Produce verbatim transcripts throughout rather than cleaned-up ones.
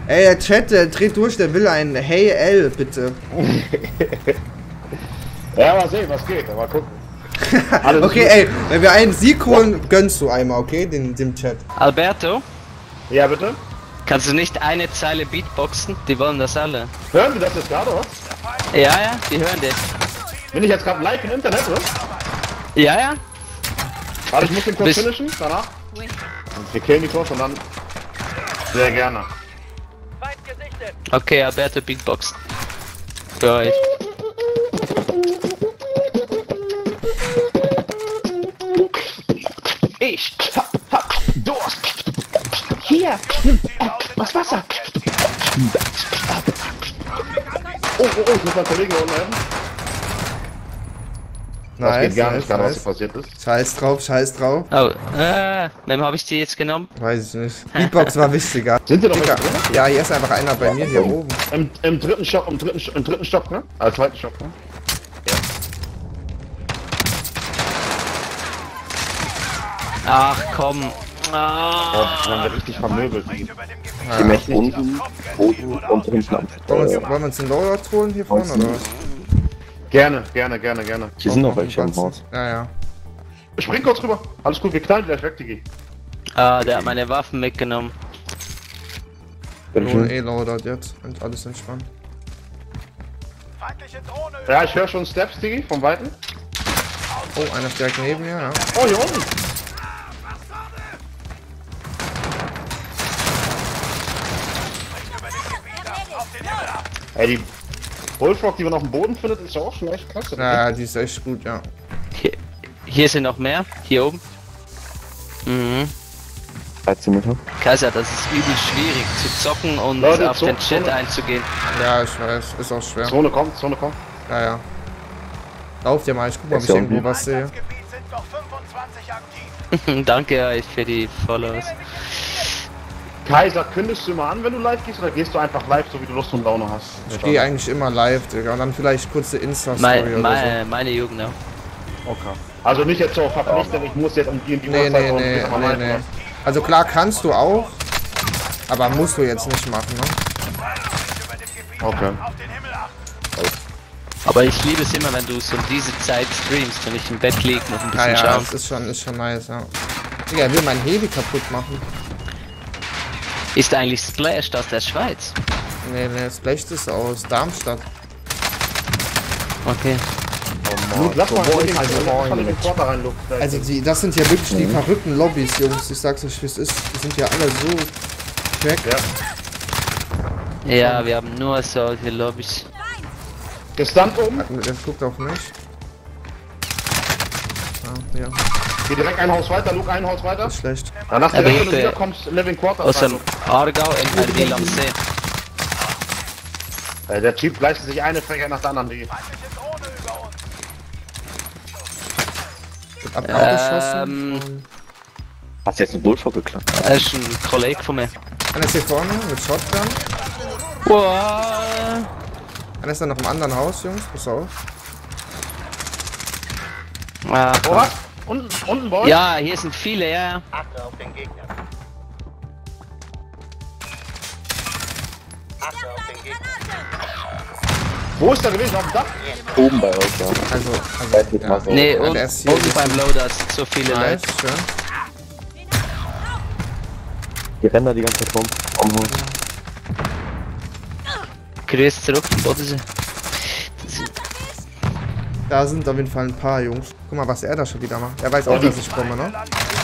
Ey, der Chat, der dreht durch, der will ein Hey L, bitte. Ja, mal sehen, was geht, aber gucken. Okay, ey, wenn wir einen Sieg holen, gönnst du einmal, okay, den, dem Chat. Alberto? Ja, bitte? Kannst du nicht eine Zeile Beatboxen? Die wollen das alle. Hören wir das jetzt gerade, oder? Ja, ja, die hören dich. Bin ich jetzt gerade live im Internet, oder? Ja, ja. Warte, ich muss den kurz Bis finishen, danach. Und wir killen die kurz und dann... Sehr gerne. Okay, Alberto Beatbox. Für euch. Ich hab, hab Durst. Hier, was Wasser. Oh, oh, oh, ich muss meinen Kollegen unten helfen. Das Nice, geht gar nice, nicht, gerade was nice. hier passiert ist. Scheiß drauf, scheiß drauf. Oh, äh, wem habe ich die jetzt genommen? Weiß ich nicht. Beatbox war wichtiger. Sind wir noch Digga, drin? ja, hier ist einfach einer bei mir hier oben. Im, Im dritten Stock, im dritten, im dritten Stock, ne? Als zweiten Stock, ne? Ach komm. Ah. Oh, dann wird richtig vermöbelt. Die Mächte unten, oben und hinten am Wollen wir äh, uns, wollen wir uns einen Loadout holen hier vorne, oder was? Gerne, gerne, gerne, gerne. Hier sind noch Auf dem welche im Batzen. Haus. Ja, ja. Spring kurz rüber. Alles gut, wir knallen gleich weg, Digi. Ah, der hat meine Waffen mitgenommen. Bin Wir holen schon. eh Loadout jetzt und alles entspannt. Ja, ich höre schon Steps, Digi, vom Weiten. Oh, einer ist direkt neben mir, ja. Oh, hier unten. Ey, die Bullfrog, die man auf dem Boden findet, ist ja auch schon echt krass. oder? Ja, die ist echt gut, ja. Hier, hier sind noch mehr. Hier oben. Mhm. dreizehn Meter. Kaiser, das ist übel schwierig zu zocken und Leute, auf zo- den Chat Zone. einzugehen. Ja, ich weiß, ist auch schwer. Zone kommt, Zone kommt. Ja, ja. Lauf dir mal, ich guck mal, ob Ist ich ja irgendwo unten. was sehe. Danke euch für die Follows. Kaiser, kündigst du immer an, wenn du live gehst, oder gehst du einfach live, so wie du Lust und Laune hast? Ich gehe eigentlich immer live, Digga, und dann vielleicht kurze Insta-Story Mein, oder meine, meine Jugend auch. Okay. Also nicht jetzt so verpflichtet, ich muss jetzt um die, die so. Nee, Uhrzeit nee, und nee, gehst aber nee, live, nee. oder? Also klar kannst du auch, aber musst du jetzt nicht machen, ne? Okay. Aber ich liebe es immer, wenn du so um diese Zeit streamst, wenn ich im Bett lieg, noch ein Ja, bisschen ja, schauen. das ist schon, ist schon nice, ja. Digga, er will mein Heli kaputt machen. Ist eigentlich Splash aus der Schweiz? Nee, nee, das Blech ist aus Darmstadt. Okay. Luke, lass mal boah, in den, also lass mal in boah, den Quarter rein, Luke. Also die, das sind ja wirklich die verrückten Lobbys, Jungs. Ich sag's euch, wie es ist. Die sind ja alle so crack. Ja. Ja, wir haben nur solche Lobbys. Gestunt oben. Der guckt auf mich. Ah, ja, Geh direkt ein Haus weiter, Luke, ein Haus weiter. ist schlecht. Danach, Aber direkt, wenn ich du bin- wiederkommst, Living Quarter Aus rein, dem Luke. Aargau in ein Will am See. Äh, Der Typ leistet sich eine Frechheit nach der anderen, die. Wird ab abgeschossen. Ähm, Hast du jetzt einen Bullfrog geklappt? das ist ein Kollege von mir. Einer ist hier vorne mit Shotgun. Wow. Einer ist dann noch im anderen Haus, Jungs. Pass auf. Ah, Oha! Unten, unten bei euch? ja, hier sind viele, ja. Achte auf den Gegner. Achte auf den Gegner. Wo ist der gewesen? Auf dem Dach? Oben bei euch, ja. Also, Weiß also nicht ja. mal so. Nee, Ja, und, der ist hier, unten der ist beim Loader sind so viele nice, Leute. schön. Die rennen da die ganze Zeit rum. Um Haus. Grüß zurück vom Bodensee. Da sind auf jeden Fall ein paar Jungs. Guck mal, was er da schon wieder macht. Er weiß Oh, auch, die- dass ich komme, ne?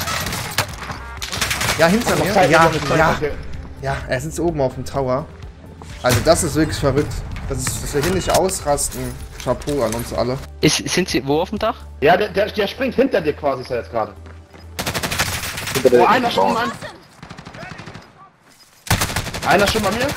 Ja, hinter mir. Zeit, Ja, noch Zeit, ja. okay. Ja, er sitzt oben auf dem Tower. Also das ist wirklich verrückt. Das ist, dass wir hier nicht ausrasten. Chapeau an uns alle. Ist, sind sie wo auf dem Dach? Ja, der, der, der springt hinter dir quasi, ist er jetzt gerade. Hinter Oh, der einer schon, ein. Einer schon bei mir.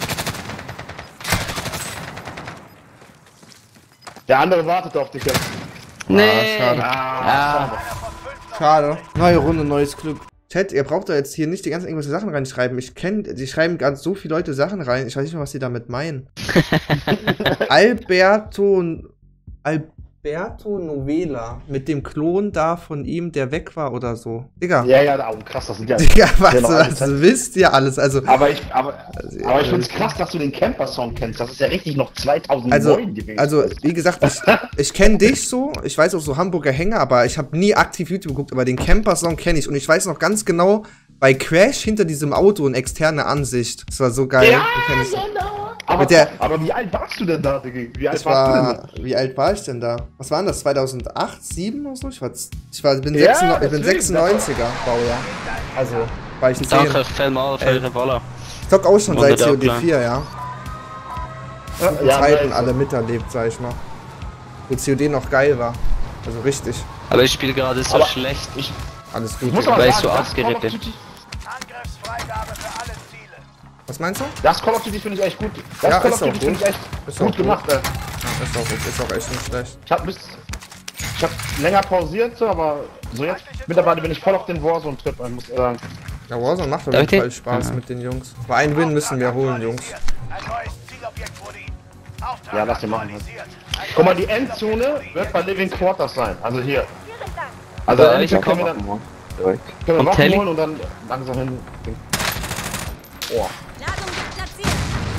Der andere wartet auf dich jetzt. Nee. schade. Ah, Schade. Neue Runde, neues Glück. Chat, ihr braucht da jetzt hier nicht die ganzen irgendwelche Sachen reinschreiben. Ich kenne, die schreiben ganz so viele Leute Sachen rein. Ich weiß nicht mal, was die damit meinen. Alberto, Al, Alberto Novela mit dem Klon da von ihm, der weg war oder so. Digga. Ja, ja, oh, krass, das sind ja. Digga, was, genau, was wisst ihr alles? Also, aber ich, aber, also, aber ich find's krass, dass du den Camper-Song kennst. Das ist ja richtig noch zweitausendneun also, gewesen. also, wie gesagt, ich, ich kenne dich so, ich weiß auch so Hamburger Hänger, aber ich habe nie aktiv YouTube geguckt, aber den Camper-Song kenne ich und ich weiß noch ganz genau, bei Crash hinter diesem Auto eine externe Ansicht. Das war so geil. Ja, Du kennst- genau. Aber, Mit der- aber wie alt warst du denn da, Digga? Wie alt Ich warst du denn war, wie alt war ich denn da? Was war denn das? zweitausendacht, sieben oder so? Ich war, ich war, bin, Ja, sechsundneunzig, ich bin deswegen, sechsundneunziger Baujahr. Also, war ich zehn. Danke vielmals für Ihre Wolle. Ich zock auch schon seit Wunderbar, C O D klar. vier, ja. da? Die Ja, Zeiten nice. alle miterlebt, sag ich mal. Wo C O D noch geil war. Also richtig. Aber ich spiele gerade so Aber- schlecht. Ich, Alles ich gut. muss Digga. aber Weil ich sagen, so das aufgeregt Call of bin. Duty- Angriffsfreigabe für alle Ziele. Was meinst du? Das Call of Duty finde ich echt gut. Das Ja, Call ist of auch Duty finde gut. ich echt Ist auch gut gut. gemacht, ey. Ist auch, ist auch echt nicht schlecht. Ich hab bis. Ich hab länger pausiert, so, aber so jetzt. Mittlerweile bin ich voll auf den Warzone-Trip, ich muss sagen. Ja, Warzone macht auf Darf jeden ich Fall den? Spaß Ja. mit den Jungs. Aber einen Win müssen wir holen, Jungs. Ein neues Zielobjekt wurde Ihnen. Auftrag Ja, lass den machen. aktualisiert. Ein Guck mal, die Endzone wird bei Living Quarters sein. Also hier. Vielen Dank. Also Da, entweder ich können wir Machen dann wir. Direkt. können wir Und Waffen Telly? holen und dann langsam hin. Oh. Ladung wird platziert.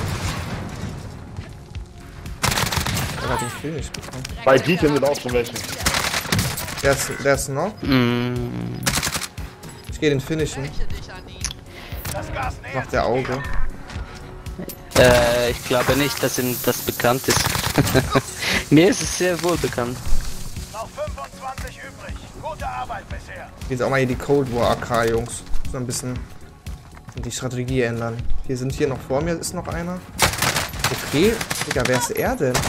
Er hat den Kill nicht bekommen. Bei Deacon sind auch schon welche. Der ist, der ist noch. Mm, Ich gehe den finishen. Das Gas nähert Macht der Auge. äh, ich glaube nicht, dass Ihnen das bekannt ist. Mir ist es sehr wohl bekannt. noch fünfundzwanzig übrig. Gute Arbeit bisher. Jetzt auch mal hier die Cold War A K, Jungs. So ein bisschen die Strategie ändern. Hier sind hier noch vor mir, ist noch einer. Okay, Digga, wer ist er denn?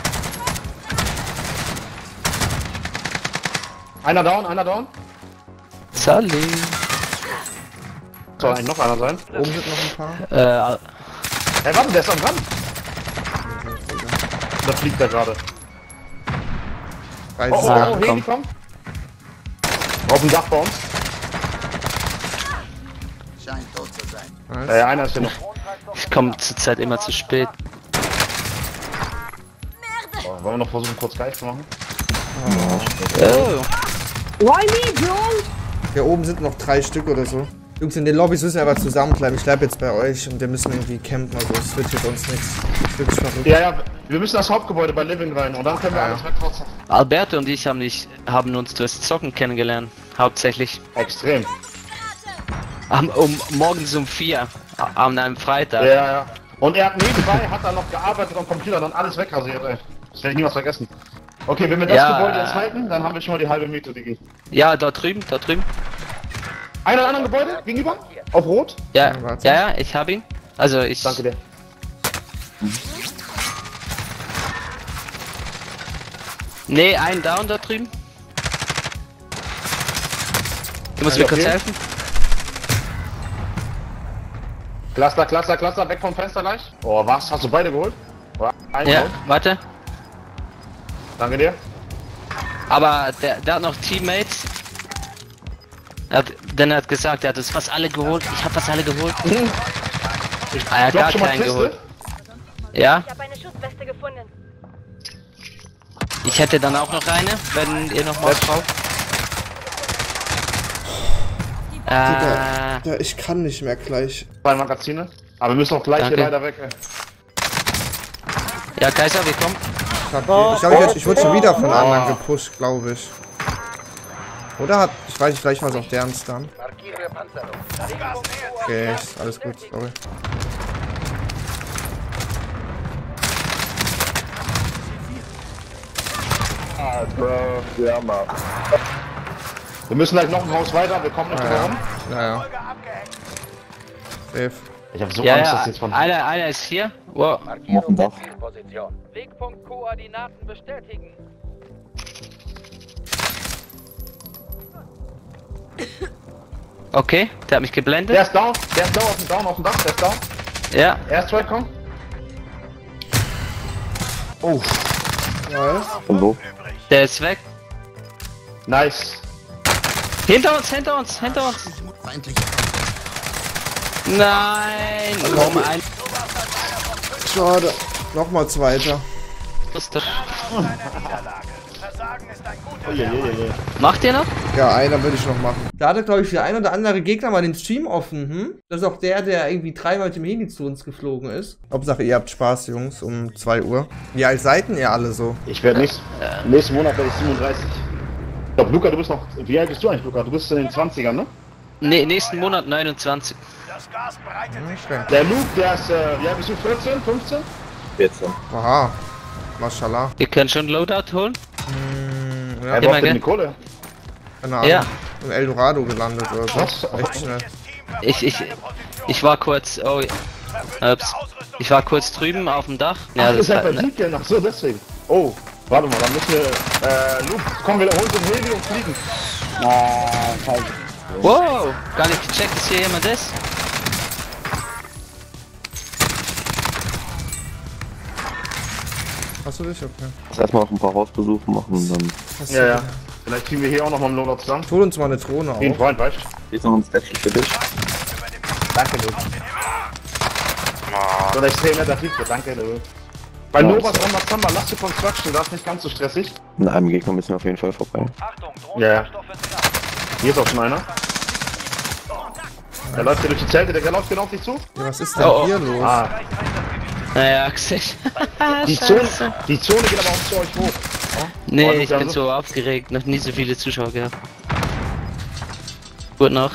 Einer down, einer down. Sally. Soll eigentlich noch einer sein? Oben sind noch ein paar. Äh, Hey, warte, der ist am Rand. Da fliegt er gerade. Weiß Oh, es oh, gar oh, nicht. Heli, komm. Auf dem Dach bei uns. Scheint tot zu sein. Nice. Äh, einer ist hier noch. ich komme zurzeit immer zu spät. Oh, wollen wir noch versuchen, kurz Geist zu machen? Oh. Hier oben sind noch drei Stück oder so. Jungs, in den Lobbys müssen wir aber zusammenbleiben. Ich bleib jetzt bei euch und wir müssen irgendwie campen. Also es wird hier sonst nichts. Das ist wirklich verrückt. Ja, ja, wir müssen das Hauptgebäude bei Living rein und dann können wir Ja, alles ja. wegkotzen. Alberto und ich haben, nicht, haben uns durchs Zocken kennengelernt. Hauptsächlich. Extrem. Am, um, morgens um vier. a- An einem Freitag. Ja, ja. Und er hat nebenbei, hat er noch gearbeitet am Computer und dann alles wegrasiert, ey. Das werde ich niemals vergessen. Okay, wenn wir das Ja, Gebäude jetzt äh, halten, dann haben wir schon mal die halbe Miete, Digi. Ja, da drüben, da drüben. Einer anderen Gebäude gegenüber? Auf Rot? Ja, Ja, warte. ja, ja, ich habe ihn. Also ich. Danke dir. Nee, ein Down da drüben. Du musst Ja, mir kurz okay. helfen. Cluster, Cluster, Cluster, weg vom Fenster gleich. Oh, was? Hast du beide geholt? Oder einen Ja, geholt? warte. Danke dir. Aber der, der hat noch Teammates. Er hat, denn er hat gesagt, er hat es fast alle geholt. Ich habe fast alle geholt. Ich Ah, ja, glaub gar schon mal keinen Kiste. geholt. Ja, Ich habe eine Schutzweste gefunden. ich hätte dann auch noch eine, wenn ihr noch mal braucht. Äh, Ja, ich kann nicht mehr gleich. Zwei Magazine. Aber wir müssen auch gleich Danke. hier leider weg, ey. ja, Kaiser, wir kommen. Ich, hab, ich, glaub, ich, ich wurde schon wieder von anderen gepusht, glaube ich. Oder hat. Ich weiß nicht, vielleicht war es auch deren Stun. Markiere Panzerung. Das Gas nähert. Okay, ist alles gut, sorry. Ah, Bro. Ja, Mann. Wir müssen gleich noch ein Haus weiter, wir kommen nicht Ja, mehr ja. rum. Ja, ja. Folge abgehängt. Safe. Ich hab so Ja, Angst, dass ja, jetzt von... einer, einer ist hier. Wow. Auf dem Dach. Zielposition. Wegpunktkoordinaten bestätigen. Okay, der hat mich Der geblendet. ist down, der ist down auf dem Down, auf dem Dach, der ist down. Ja, Er ist Trade, komm. Oh, Nice. Von wo? der ist weg. nice. Hinter uns, hinter uns, hinter uns. Nein, komm, ein Schade. Nochmal zweiter. Muster. Eine Niederlage. Wagen ist ein guter Oh, je, je, je, je. Macht ihr noch? Ja, einer würde ich noch machen. Da hatte, glaube ich, der ein oder andere Gegner mal den Stream offen, hm? Das ist auch der, der irgendwie dreimal mit dem Heli zu uns geflogen ist. Hauptsache, ihr habt Spaß, Jungs, um zwei Uhr. Wie alt seid denn ihr alle so? Ich werde nächst, nächsten Monat werde ich siebenunddreißig. Ich glaube, Luca, du bist noch. Wie alt bist du eigentlich, Luca? Du bist in den zwanzigern, ne? Ne, nächsten Monat neunundzwanzig. Das Gas bereitet sich Okay. Der Luke, der ist. Äh, wie alt bist du? vierzehn, fünfzehn? vierzehn. Aha. Mashallah. Ihr könnt schon Loadout holen? Hm, Er ja, Ja, braucht mein die Gott. Kohle. keine Ahnung. Ja. In Eldorado gelandet oder so. Was? Echt schnell. Ich, ich, ich war kurz, oh, ups. Ich war kurz drüben auf dem Dach. Ja, Ach, das ist halt war, bei Siegel. Ach so, deswegen. Oh, warte mal, dann müssen wir. Äh, Luke, komm, wir holen den Heli und fliegen. wow, gar nicht gecheckt, dass hier jemand ist. Hast du dich? Okay. Lass erstmal noch ein paar Hausbesuche machen und dann Hast Ja, du- ja. Vielleicht kriegen wir hier auch noch mal einen Loadout zusammen. Hol uns mal eine Drohne Wie ein auf. Freund, weißt du? ist noch ein Statue für dich. Danke, Luke. So ein extrem netter Typ, danke, Luke. Bei Ja, Novas das- on Matzamba, lass die Construction, da ist nicht ganz so stressig. An einem Gegner müssen wir auf jeden Fall vorbei. Achtung, Ja, ja. Drohnenstoff ist knapp. Hier ist auch schon einer. Der läuft hier durch die Zelte, der läuft genau auf dich zu. Ja, was ist denn Oh, oh. hier los? Ah, Naja, gesehen. die Zone, die Zone geht aber auch zu euch hoch. Nee, Oh, ich Luca, bin so- so aufgeregt, noch nie so viele Zuschauer gehabt. Gut noch.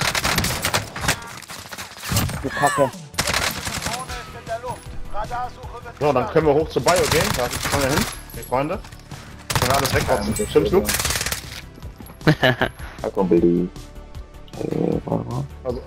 Drohne ist in der Luft. Radarsuche wird So, dann können wir hoch zur Bio gehen. Da kommen wir hin, die Freunde. Können wir alles wegkotzen. Stimmt's, Luke? Da kommt die. Äh, warte mal. Also,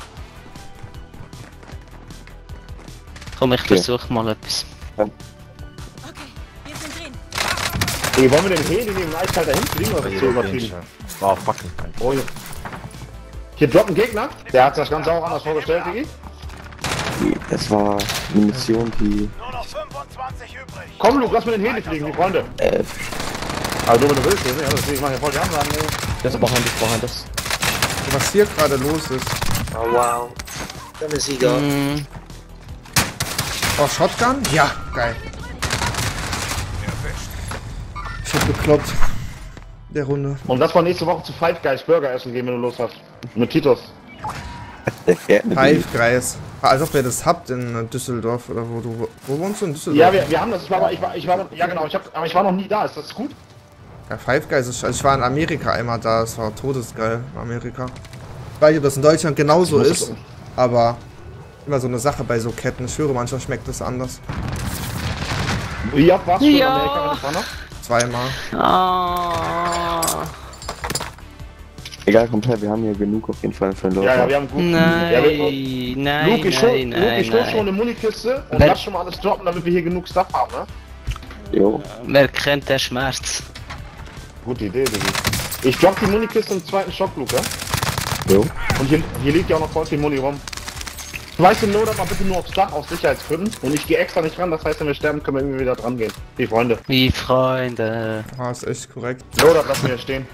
Komm, ich Okay. versuch mal etwas. Okay, wir sind drin. ey, wollen wir den Heli neben eiskalt dahin fliegen oder ist das zu übertrieben? Wow, fucking geil. Oh, hier. Hier droppt ein Gegner. Der hat das Ganze auch anders vorgestellt, Digi. Die- Das war eine Mission, die. nur noch fünfundzwanzig übrig. Komm, Luke, lass mir den Heli fliegen, die Freunde. Äh, Also, wenn du willst, ja, deswegen mach ich ja voll die Ansagen. ey. Das ist behind us, behind us. Was hier gerade los ist. Hm, Oh, Shotgun? Ja, geil. Ich hab gekloppt. Der Runde. Und das war nächste Woche zu Five Guys Burger essen gehen, wenn du Lust hast. Mit Titos. der Gärtner. Five Guys. Als ob ihr das habt in Düsseldorf oder wo du. Wo wohnst du in Düsseldorf? Ja, wir, wir haben das. Ich war, aber- ich war, ich war, ja genau. Ich hab, aber ich war noch nie da. Ist das gut? Ja, Five Guys ist. Also ich war in Amerika einmal da, es war todesgeil in Amerika. Ich weiß nicht, ob das in Deutschland genauso Ich muss ist, das- aber immer so eine Sache bei so Ketten. Ich höre, manchmal schmeckt das anders. Wie oft warst du in Ja. Amerika, wenn ich war noch? Zweimal. ah, Egal, kommt her, wir haben hier genug auf jeden Fall für den Lauf. Ja, ja, wir haben gut. nein, Ja, wir, nein, Luke, ich, schon, nein, Luke, nein, ich hol schon nein. eine Munikiste und Wer- lass schon mal alles droppen, damit wir hier genug Stuff haben, ne? Jo. Wer kennt der Schmerz? Gute Idee, Digi. Ich drop die Munikiste im zweiten Stock, Luke, ja? Jo. Und hier, hier liegt ja auch noch voll viel Muni rum. Du weißt den Loader mal bitte nur aufs Dach aus Sicherheitsgründen. Und ich gehe extra nicht ran, das heißt, wenn wir sterben, können wir irgendwie wieder dran gehen. Die Freunde. Wie Freunde. Ah, ist echt korrekt. Loader lassen wir hier stehen.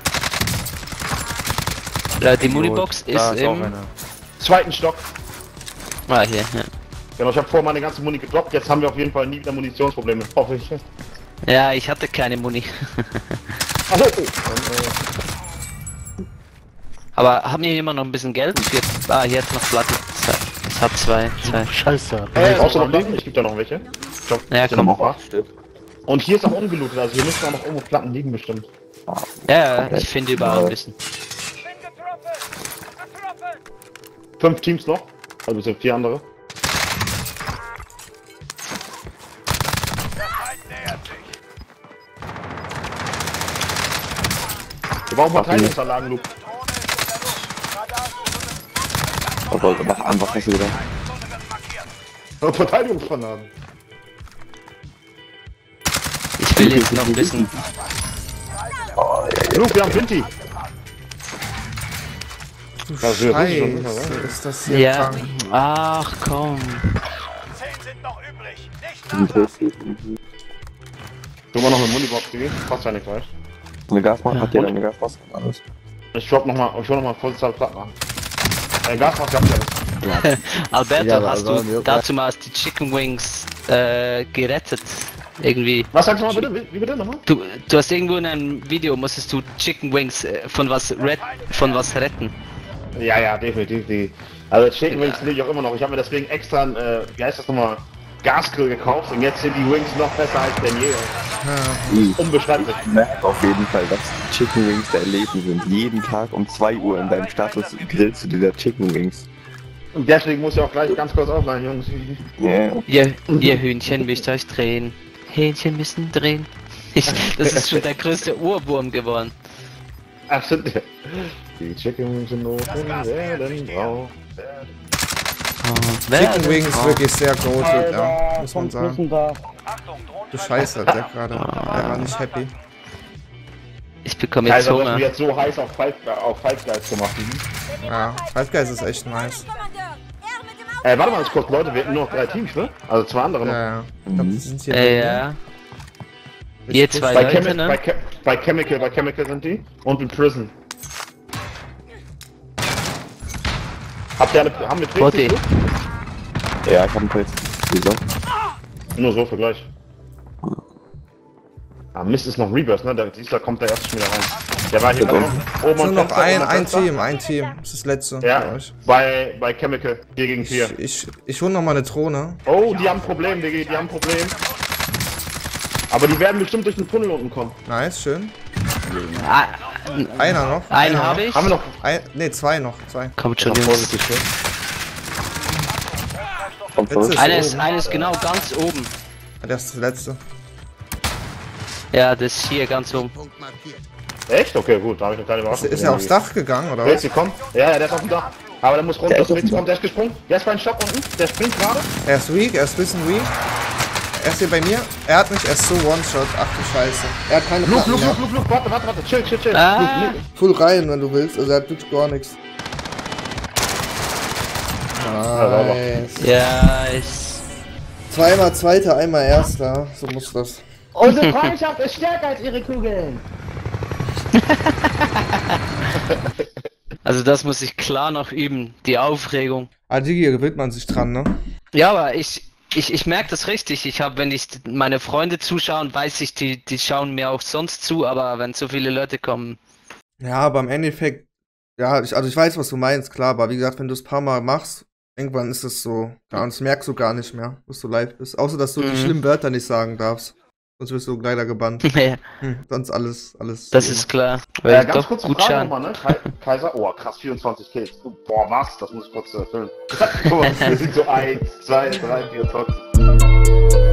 Ja, die Munibox Da ist ist auch im... einer. Zweiten Stock. Ah, hier, ja. Genau, ich habe vorher meine ganze Muni gedroppt. Jetzt haben wir auf jeden Fall nie wieder Munitionsprobleme. Hoffe ich. Ja, ich hatte keine Muni. Achso, oh. Dann, äh, Aber haben wir immer noch ein bisschen Geld? Für, ah, hier hat noch Platte. Es hat zwei, zwei. Scheiße. äh, brauchst du noch Platten? Ich gebe da noch welche. Ich glaub, Ja, ich komm. noch acht. Und hier ist auch ungelootet, also hier müssen auch noch irgendwo Platten liegen bestimmt. Ja, ja, ich finde überall ein bisschen. Ich bin getroffen. Getroffen. Fünf Teams noch. Also es sind vier andere. Der Feind nähert sich. Wir brauchen Verteidigungsanlagen, Luke. Drohne ist in der Luft. Radarsuche wird Was soll mach an, was hast du gedacht? Zone wird markiert. Oh, Verteidigungsgranaten. Ich will jetzt noch ein bisschen... Luke, wir haben Vinti. Du Das wird Scheiße, richtig schon, ist das hier Ja. krank. Ach, komm. Zehn sind noch übrig. Nicht Die nachlassen. Hilfe. Tu mal noch eine Munibox, Digi. Passt ja nicht, weißt Eine Gasmaske? Hat Und? jeder eine Gasmaske? Alles. Ich drop noch mal, ich hol noch mal Vollzahl Platten an. Äh, Gasmaske habt ihr alles. Alberto, Ja, aber hast also, du ja. dazu mal die Chicken Wings äh, gerettet? Irgendwie. Was sagst du mal bitte? Wie, wie bitte nochmal? Du, du hast irgendwo in einem Video, musstest du Chicken Wings äh, von was red, von was retten. Ja, ja, definitiv. Die, also Chicken Wings liebe ich auch immer noch. Ich habe mir deswegen extra ein, äh, wie heißt das nochmal, Gasgrill gekauft und jetzt sind die Wings noch besser als denn je. Mhm. Unbeschreiblich. Ich merke auf jeden Fall, dass Chicken Wings dein Leben sind. Jeden Tag um zwei Uhr in deinem Status grillst du dir da Chicken Wings. Und deswegen muss ich auch gleich ganz kurz offline, Jungs. Yeah. Ihr, ihr Hühnchen müsst euch drehen. Hähnchen müssen drehen. Ich, das ist schon der größte Ohrwurm geworden. Ach, stimmt. Die Chicken Wings sind noch werden drauf. Chicken Wings ist wirklich sehr goated, ja, muss man sagen. Achtung, Du Scheiße, der gerade. Der war nicht happy. Ich bekomme jetzt Kaiser, du hast Hunger. mich jetzt so heiß auf Five, auf Five Guys gemacht. Ja, Five Guys ist echt nice. Kommandeur, er mit dem Auto. Äh, warte mal ganz kurz, Leute, wir hätten nur noch drei Teams, ne? Also zwei andere noch. Ja, ja. Ich glaub, die sind hier. Äh, ja. Ihr zwei Bei, Leute, Chemi ne? bei, Chem bei Chemical, bei Chemical sind die. Und in Prison. Habt ihr alle, haben wir Body. Tricks? Ja, ich hab einen Pilz. Wieso? Nur so, Vergleich. Ah, Mist ist noch Reburst, ne? Der, dieser kommt der erste schon wieder rein. Der war hier Ja, oben. Es Oben ist nur am noch Fenster, ein, oben am ein Fenster. Team, ein Team. Das ist das letzte. Ja, für euch. bei, bei Chemical, vier gegen vier. Ich, ich, ich hole noch mal eine Drohne. Oh, die haben ein Problem, Diggi, die haben ein Problem. Aber die werden bestimmt durch den Tunnel unten kommen. Nice, schön. Ah, Einer noch. einen einer habe noch. ich. Haben wir noch? Ein, nee, zwei noch. Zwei. Kommt schon, Jungs. Vorsichtig, ne? Kommt Jetzt zurück. ist- Einer ist, einer ist genau ganz oben. Das ist das letzte. Ja, das ist hier ganz oben. Echt? Okay, gut, da habe ich eine kleine Ist, Überraschung. ist er aufs Dach gegangen, oder was? Welche kommt? Ja, ja, der ist auf dem Dach. Aber der muss runter. Der ist auf Welche dem kommt? Der ist gesprungen. Der ist beim Stock unten. Der springt gerade. Er ist weak, er ist ein bisschen weak. Er ist hier bei mir. Er hat mich, er ist so One-Shot. Ach du Scheiße. Er hat keine Luke, Platten Luke, mehr. Luke, Luke, Luke, warte, warte, warte. Chill, chill, chill. Ah. Luke, Luke. Full rein, wenn du willst. Also er hat wirklich gar nichts. Nice. Ja, ist. Zweimal Zweiter, einmal Erster. So muss das. Unsere Freundschaft ist stärker als ihre Kugeln. Also das muss ich klar noch üben, die Aufregung. Ah, Digi, hier gewöhnt man sich dran, ne? Ja, aber ich, ich, ich merke das richtig. Ich habe, wenn ich meine Freunde zuschauen, weiß ich, die, die schauen mir auch sonst zu, aber wenn so viele Leute kommen. Ja, aber im Endeffekt, ja, ich, also ich weiß, was du meinst, klar, aber wie gesagt, wenn du es ein paar Mal machst, irgendwann ist es so, ja, und das merkst du gar nicht mehr, dass du live bist. Außer, dass du die Mhm. schlimmen Wörter nicht sagen darfst. Sonst wirst du leider gebannt. Ja, Hm, sonst alles, alles. das wie ist klar. Äh, Weil ganz doch kurze gut Frage schauen. nochmal, ne? Kai Kaiser, oh krass, vierundzwanzig Kills. Boah, was? Das muss ich kurz erfüllen. Guck mal, wir sind so eins, zwei, drei, vier, fünf.